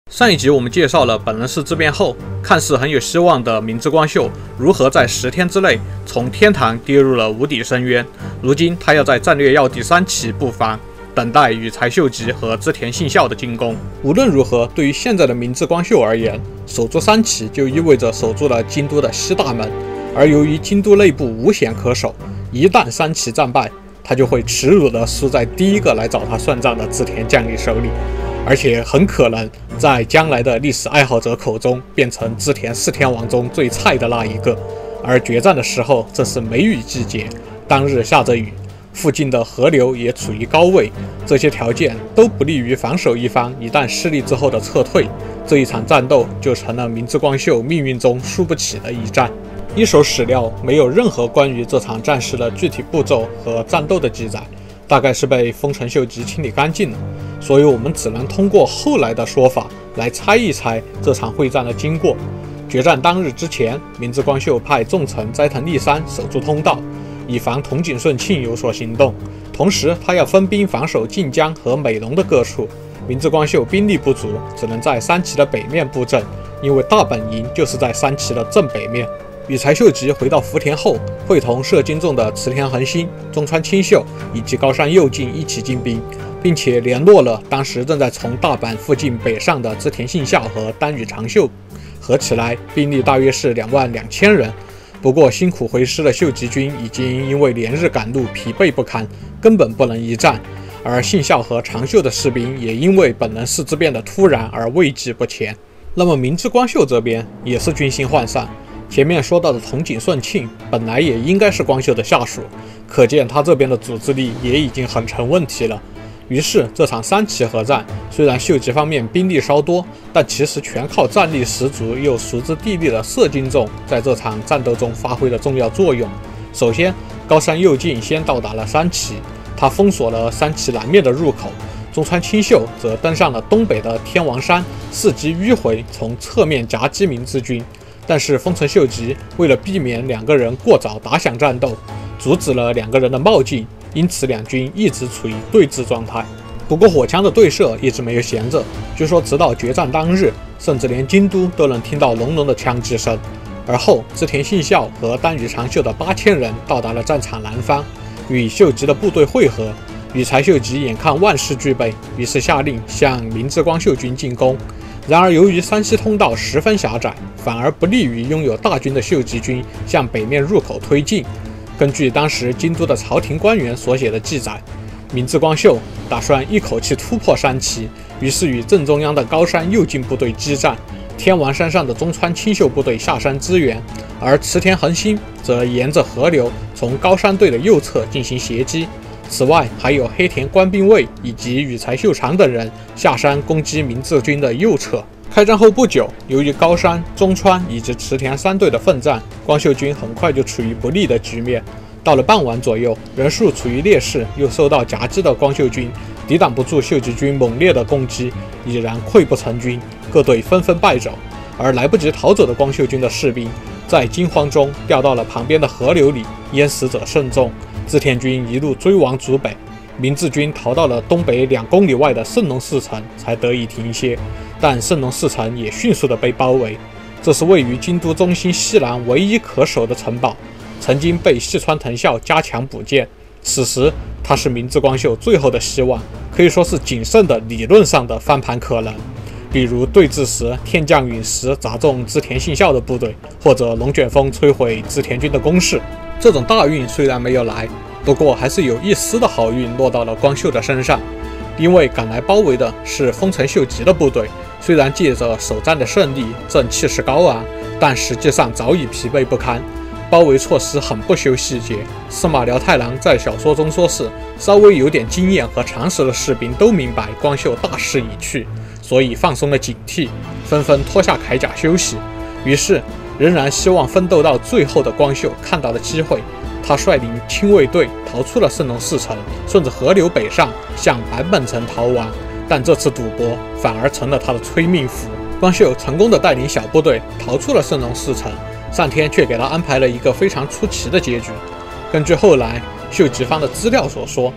上一集我们介绍了本能寺之变后，看似很有希望的明智光秀如何在10天之内从天堂跌入了无底深渊。如今他要在战略要地3期布防，等待羽柴秀吉和织田信孝的进攻。无论如何，对于现在的明智光秀而言，守住3期就意味着守住了京都的西大门。而由于京都内部无险可守，一旦3期战败，他就会耻辱地输在第一个来找他算账的织田将领手里。而且很可能在将来的历史爱好者口中变成织田4天王中最菜的那一个。而决战的时候，这是梅雨季节，当日下着雨，附近的河流也处于高位，这些条件都不利于防守一方一旦失利之后的撤退。这一场战斗就成了明智光秀命运中输不起的一战。一手史料没有任何关于这场战事的具体步骤和战斗的记载，大概是被丰臣秀吉清理干净了，所以我们只能通过后来的说法来猜一猜这场会战的经过。决战当日之前，明智光秀派重臣斋藤利三守住通道，以防筒井顺庆有所行动，同时他要分兵防守近江和美浓的各处。明智光秀兵力不足，只能在3期的北面布阵，因为大本营就是在3期的正北面。羽柴秀吉回到福田后，会同射精重的池田恒兴、中川清秀以及高山右近一起进兵，并且联络了当时正在从大阪附近北上的织田信孝和丹羽长秀，合起来兵力大约是22000人。不过辛苦回师的秀吉军已经因为连日赶路疲惫不堪，根本不能一战，而信孝和长秀的士兵也因为本能寺之变的突然而畏惧不前。那么明智光秀这边也是军心涣散。前面说到的筒井顺庆本来也应该是光秀的下属，可见他这边的组织力也已经很成问题了。于是这场3期合战，虽然秀吉方面兵力稍多，但其实全靠战力十足又熟知地利的射精重在这场战斗中发挥了重要作用。首先，高山右近先到达了3期，他封锁了3期南面的入口，中川清秀则登上了东北的天王山，伺机迂回从侧面夹击明智军。但是丰臣秀吉为了避免2个人过早打响战斗，阻止了2个人的冒进，因此2军一直处于对峙状态。不过火枪的对射一直没有闲着，据说直到决战当日，甚至连京都都能听到隆隆的枪击声。而后织田信孝和丹羽长秀的8000人到达了战场南方，与秀吉的部队会合。羽柴秀吉眼看万事俱备，于是下令向明智光秀军进攻。然而由于山西通道十分狭窄，反而不利于拥有大军的秀吉军向北面入口推进。根据当时京都的朝廷官员所写的记载，明智光秀打算一口气突破3期，于是与正中央的高山右近部队激战，天王山上的中川清秀部队下山支援，而池田恒兴则沿着河流从高山队的右侧进行截击。此外，还有黑田官兵卫以及羽柴秀长等人下山攻击明智军的右侧。开战后不久，由于高山、中川以及池田3队的奋战，光秀军很快就处于不利的局面。到了傍晚左右，人数处于劣势又受到夹击的光秀军抵挡不住秀吉军猛烈的攻击，已然溃不成军，各队纷纷败走。而来不及逃走的光秀军的士兵在惊慌中掉到了旁边的河流里，淹死者甚众。织田军一路追往主北，明智军逃到了东北2公里外的圣农寺城才得以停歇，但圣农寺城也迅速的被包围。这是位于京都中心西南唯一可守的城堡，曾经被细川藤孝加强补建，此时它是明智光秀最后的希望，可以说是仅剩的理论上的翻盘可能。比如对峙时天降陨石砸中织田信孝的部队，或者龙卷风摧毁织田军的攻势。这种大运虽然没有来，不过还是有一丝的好运落到了光秀的身上，因为赶来包围的是丰臣秀吉的部队，虽然借着首战的胜利正气势高昂，但实际上早已疲惫不堪。包围措施很不修细节，司马辽太郎在小说中说是稍微有点经验和常识的士兵都明白光秀大势已去，所以放松了警惕，纷纷脱下铠甲休息。于是仍然希望奋斗到最后的光秀看到了机会，他率领亲卫队逃出了圣农寺城，顺着河流北上，向坂本城逃亡。但这次赌博反而成了他的催命符。光秀成功的带领小部队逃出了圣农寺城，上天却给他安排了一个非常出奇的结局。根据后来秀吉方的资料所说，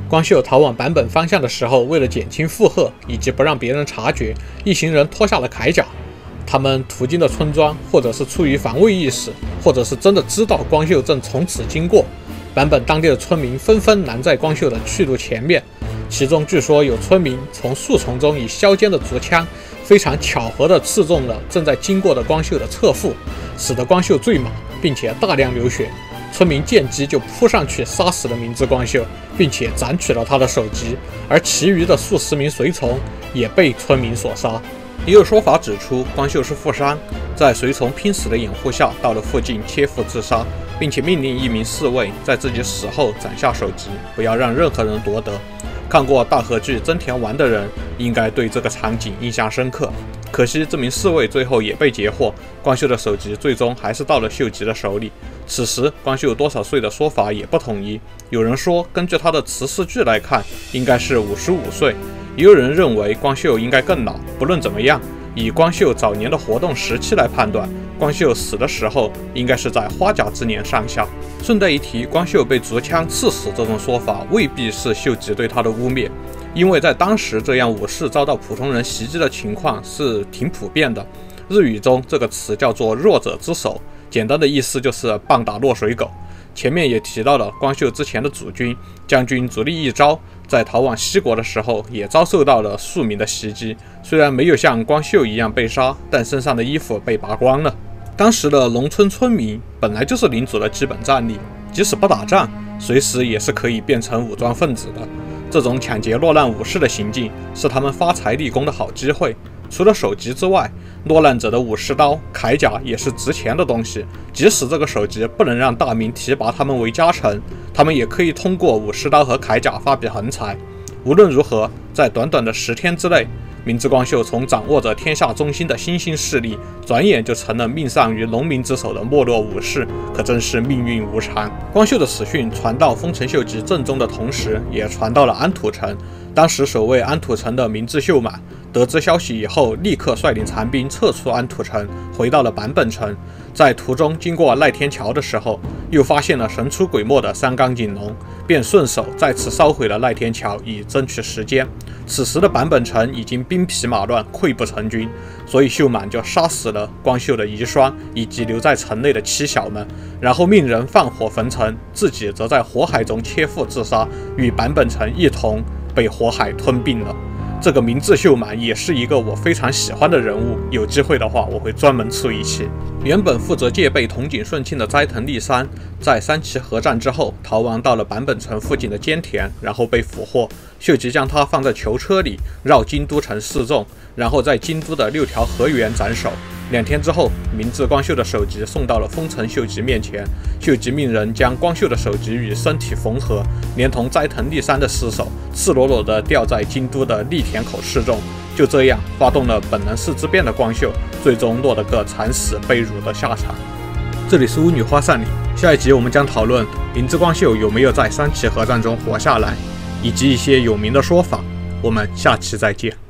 光秀逃往坂本方向的时候，为了减轻负荷以及不让别人察觉，一行人脱下了铠甲。他们途经的村庄，或者是出于防卫意识，或者是真的知道光秀正从此经过，坂本当地的村民纷纷拦在光秀的去路前面。其中据说有村民从树丛中以削尖的竹枪非常巧合地刺中了正在经过的光秀的侧腹，使得光秀坠马，并且大量流血。村民见机就扑上去杀死了明智光秀，并且斩取了他的首级，而其余的数十名随从也被村民所杀。也有说法指出，光秀是负伤，在随从拼死的掩护下到了附近切腹自杀，并且命令一名侍卫在自己死后斩下首级，不要让任何人夺得。看过大河剧《真田丸》的人应该对这个场景印象深刻。可惜这名侍卫最后也被截获，光秀的首级最终还是到了秀吉的手里。此时光秀多少岁的说法也不统一，有人说根据他的辞世剧来看应该是55岁，也有人认为光秀应该更老。不论怎么样，以光秀早年的活动时期来判断，光秀死的时候应该是在花甲之年上下。顺带一提，光秀被竹枪刺死这种说法未必是秀吉对他的污蔑，因为在当时这样武士遭到普通人袭击的情况是挺普遍的。日语中这个词叫做弱者之手，简单的意思就是棒打落水狗。前面也提到了光秀之前的主君将军足利义昭在逃往西国的时候也遭受到了数名的袭击，虽然没有像光秀一样被杀，但身上的衣服被拔光了。当时的农村村民本来就是领主的基本战力，即使不打仗，随时也是可以变成武装分子的。这种抢劫落难武士的行径是他们发财立功的好机会。除了首级之外，落难者的武士刀、铠甲也是值钱的东西。即使这个首级不能让大名提拔他们为家臣，他们也可以通过武士刀和铠甲发笔横财。无论如何，在短短的10天之内，明智光秀从掌握着天下中心的新兴势力，转眼就成了命丧于农民之手的没落武士，可真是命运无常。光秀的死讯传到丰臣秀吉阵中的同时，也传到了安土城。当时守卫安土城的明智秀满得知消息以后，立刻率领残兵撤出安土城，回到了坂本城。在途中经过赖天桥的时候，又发现了神出鬼没的三冈景龙，便顺手再次烧毁了赖天桥，以争取时间。此时的坂本城已经兵疲马乱，溃不成军，所以秀满就杀死了光秀的遗孀以及留在城内的妻小们，然后命人放火焚城，自己则在火海中切腹自杀，与坂本城一同被火海吞并了。这个明智秀满也是一个我非常喜欢的人物，有机会的话我会专门出一期。原本负责戒备筒井顺庆的斋藤利三，在三崎合战之后逃亡到了坂本城附近的菅田，然后被俘获。秀吉将他放在囚车里，绕京都城示众，然后在京都的6条河原斩首。2天之后，明智光秀的首级送到了丰臣秀吉面前，秀吉命人将光秀的首级与身体缝合，连同斋藤利三的尸首赤裸裸地吊在京都的立田口示众。就这样，发动了本能寺之变的光秀，最终落得个惨死被辱的下场。这里是巫女花散里，下一集我们将讨论明智光秀有没有在三崎合战中活下来，以及一些有名的说法。我们下期再见。